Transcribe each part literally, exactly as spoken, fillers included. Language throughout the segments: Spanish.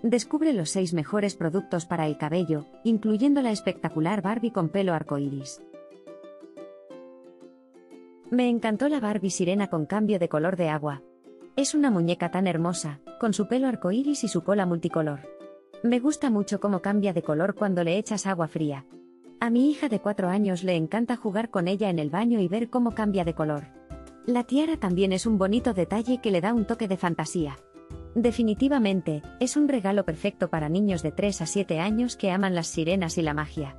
Descubre los seis mejores productos para el cabello, incluyendo la espectacular Barbie con pelo arcoíris. Me encantó la Barbie sirena con cambio de color de agua. Es una muñeca tan hermosa, con su pelo arcoíris y su cola multicolor. Me gusta mucho cómo cambia de color cuando le echas agua fría. A mi hija de cuatro años le encanta jugar con ella en el baño y ver cómo cambia de color. La tiara también es un bonito detalle que le da un toque de fantasía. Definitivamente, es un regalo perfecto para niños de tres a siete años que aman las sirenas y la magia.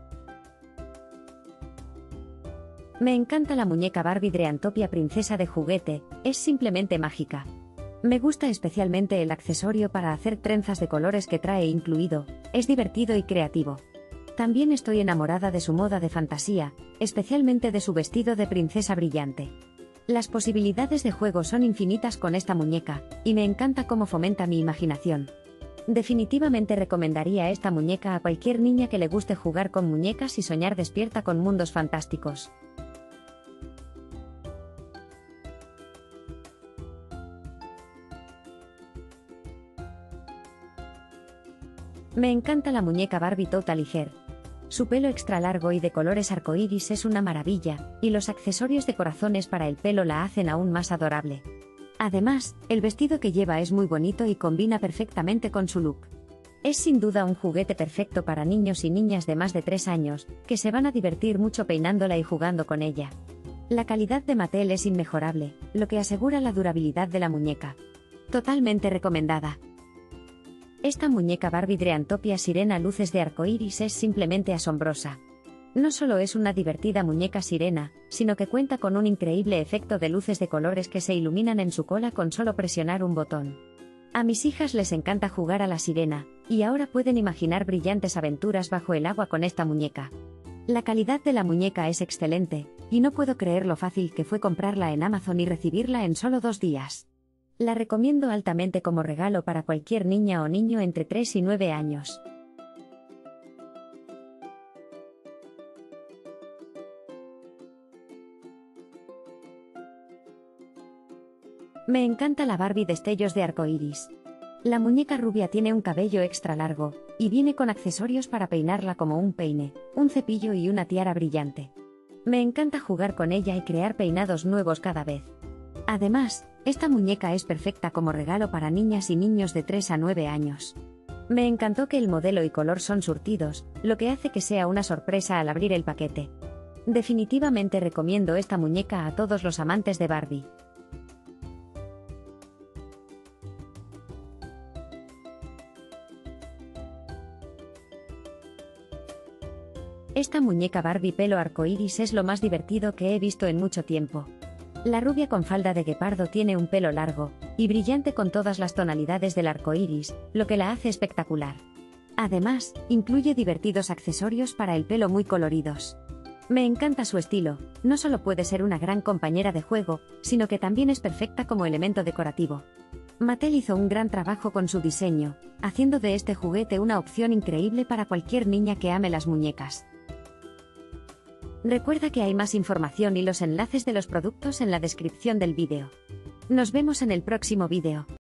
Me encanta la muñeca Barbie Dreamtopia princesa de juguete, es simplemente mágica. Me gusta especialmente el accesorio para hacer trenzas de colores que trae incluido, es divertido y creativo. También estoy enamorada de su moda de fantasía, especialmente de su vestido de princesa brillante. Las posibilidades de juego son infinitas con esta muñeca, y me encanta cómo fomenta mi imaginación. Definitivamente recomendaría esta muñeca a cualquier niña que le guste jugar con muñecas y soñar despierta con mundos fantásticos. Me encanta la muñeca Barbie Total Hair. Su pelo extra largo y de colores arcoíris es una maravilla, y los accesorios de corazones para el pelo la hacen aún más adorable. Además, el vestido que lleva es muy bonito y combina perfectamente con su look. Es sin duda un juguete perfecto para niños y niñas de más de tres años, que se van a divertir mucho peinándola y jugando con ella. La calidad de Mattel es inmejorable, lo que asegura la durabilidad de la muñeca. Totalmente recomendada. Esta muñeca Barbie Dreamtopia sirena luces de arcoíris es simplemente asombrosa. No solo es una divertida muñeca sirena, sino que cuenta con un increíble efecto de luces de colores que se iluminan en su cola con solo presionar un botón. A mis hijas les encanta jugar a la sirena, y ahora pueden imaginar brillantes aventuras bajo el agua con esta muñeca. La calidad de la muñeca es excelente, y no puedo creer lo fácil que fue comprarla en Amazon y recibirla en solo dos días. La recomiendo altamente como regalo para cualquier niña o niño entre tres y nueve años. Me encanta la Barbie destellos de arcoíris. La muñeca rubia tiene un cabello extra largo, y viene con accesorios para peinarla como un peine, un cepillo y una tiara brillante. Me encanta jugar con ella y crear peinados nuevos cada vez. Además, esta muñeca es perfecta como regalo para niñas y niños de tres a nueve años. Me encantó que el modelo y color son surtidos, lo que hace que sea una sorpresa al abrir el paquete. Definitivamente recomiendo esta muñeca a todos los amantes de Barbie. Esta muñeca Barbie pelo arcoíris es lo más divertido que he visto en mucho tiempo. La rubia con falda de guepardo tiene un pelo largo y brillante con todas las tonalidades del arco iris, lo que la hace espectacular. Además, incluye divertidos accesorios para el pelo muy coloridos. Me encanta su estilo, no solo puede ser una gran compañera de juego, sino que también es perfecta como elemento decorativo. Mattel hizo un gran trabajo con su diseño, haciendo de este juguete una opción increíble para cualquier niña que ame las muñecas. Recuerda que hay más información y los enlaces de los productos en la descripción del vídeo. Nos vemos en el próximo vídeo.